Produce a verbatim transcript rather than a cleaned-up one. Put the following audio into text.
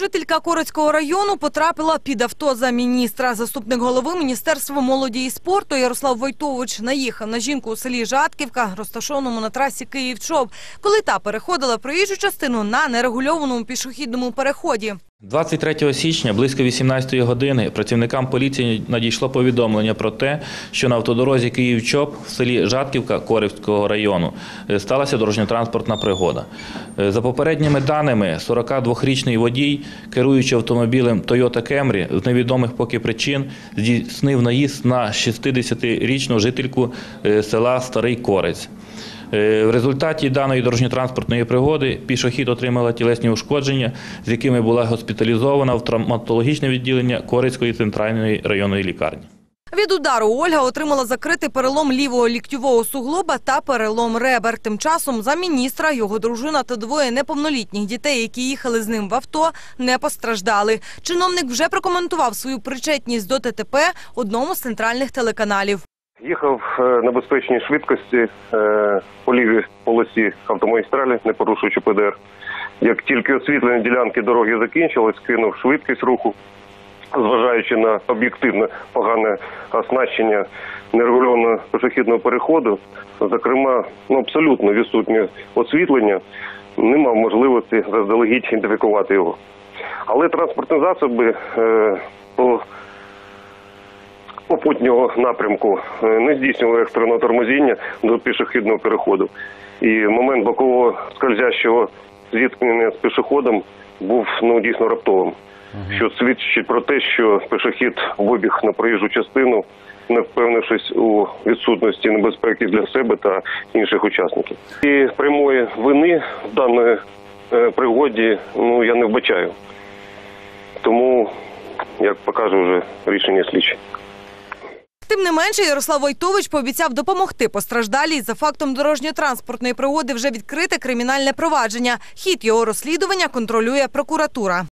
Жителька Корецького району потрапила під авто за міністра. Заступник голови Міністерства молоді і спорту Ярослав Войтович наїхав на жінку у селі Жатківка, розташованому на трасі Київ-Чоп, коли та переходила проїжджу частину на нерегульованому пішохідному переході. двадцять третього січня близько вісімнадцятої години працівникам поліції надійшло повідомлення про те, що на автодорозі Київ-Чоп в селі Жатківка Корецького району сталася дорожньо-транспортна пригода. За попередніми даними, сорокадвохрічний водій, керуючи автомобілем Toyota Camry, з невідомих поки причин здійснив наїзд на шістдесятирічну жительку села Старий Корець. В результаті даної дорожньо-транспортної пригоди пішохід отримала тілесні ушкодження, з якими була госпіталізована в травматологічне відділення Корецької центральної районної лікарні. Від удару Ольга отримала закритий перелом лівого ліктьового суглоба та перелом ребер. Тим часом за міністра його дружина та двоє неповнолітніх дітей, які їхали з ним в авто, не постраждали. Чиновник вже прокоментував свою причетність до ДТП одному з центральних телеканалів. Їхав на безпечній швидкості по лівій полосі автомагістралі, не порушуючи Пе Де Ер. Як тільки освітлення ділянки дороги закінчилось, кинув швидкість руху, зважаючи на об'єктивно погане оснащення нерегульованого пішохідного переходу, зокрема, ну, абсолютно відсутнє освітлення, не мав можливості заздалегідь ідентифікувати його. Але транспортні засоби е, по попутнього напрямку не здійснювали екстреного тормозіння до пішохідного переходу. І момент бокового скользящого зіткнення з пішоходом був, ну, дійсно раптовим, uh-huh. що свідчить про те, що пішохід вибіг на проїжджу частину, не впевнившись у відсутності небезпеки для себе та інших учасників. І прямої вини в даної е, пригоді, ну, я не вбачаю. Тому, як покаже вже рішення слідчі. Тим не менше, Ярослав Войтович пообіцяв допомогти постраждалій. За фактом дорожньо-транспортної пригоди вже відкрите кримінальне провадження. Хід його розслідування контролює прокуратура.